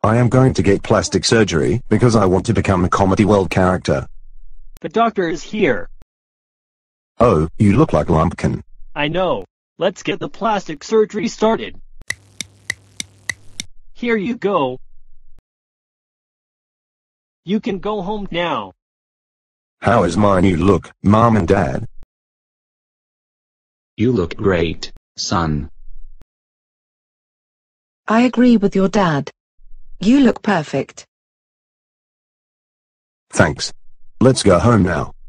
I am going to get plastic surgery because I want to become a comedy world character. The doctor is here. Oh, you look like Lumpkin. I know. Let's get the plastic surgery started. Here you go. You can go home now. How is my new look, Mom and Dad? You look great, son. I agree with your dad. You look perfect. Thanks. Let's go home now.